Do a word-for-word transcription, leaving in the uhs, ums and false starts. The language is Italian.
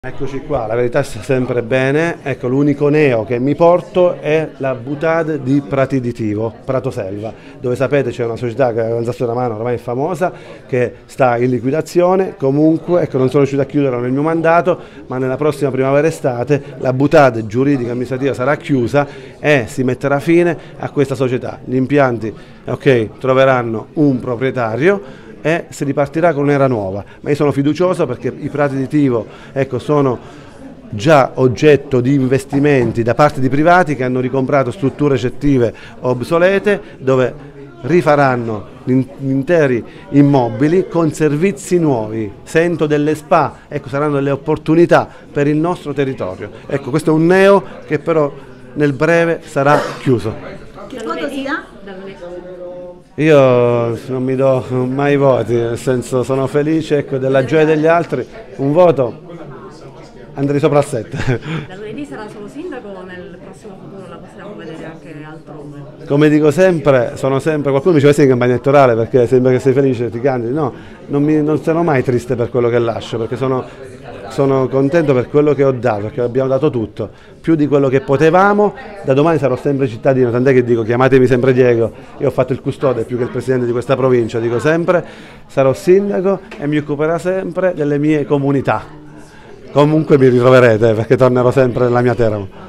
Eccoci qua, la verità sta sempre bene. Ecco, l'unico neo che mi porto è la Butade di Pratiditivo, Prato Selva, dove sapete c'è una società che è Alzaste una mano, ormai famosa, che sta in liquidazione. Comunque, ecco, non sono riuscito a chiuderla nel mio mandato, ma nella prossima primavera-estate la Butade giuridica e amministrativa sarà chiusa e si metterà fine a questa società. Gli impianti, ok, troveranno un proprietario e si ripartirà con un'era nuova, ma io sono fiducioso perché i prati di Tivo, ecco, sono già oggetto di investimenti da parte di privati che hanno ricomprato strutture ricettive obsolete dove rifaranno gli interi immobili con servizi nuovi. Sento delle spa, ecco, saranno delle opportunità per il nostro territorio. Ecco, questo è un neo che però nel breve sarà chiuso. Che voto si dà? Io non mi do mai voti, nel senso sono felice, ecco, della gioia degli altri. Un voto andrei sopra il sette. Da lunedì sarà solo sindaco o nel prossimo futuro la possiamo vedere anche altrove? Come dico sempre, sono sempre, qualcuno mi diceva sei in campagna elettorale perché sembra che sei felice, ti candidi. No, non, mi, non sono mai triste per quello che lascio, perché sono, sono contento per quello che ho dato, perché abbiamo dato tutto, più di quello che potevamo. Da domani sarò sempre cittadino, tant'è che dico chiamatemi sempre Diego, io ho fatto il custode più che il presidente di questa provincia, dico sempre, sarò sindaco e mi occuperò sempre delle mie comunità. Comunque mi ritroverete perché tornerò sempre nella mia terra.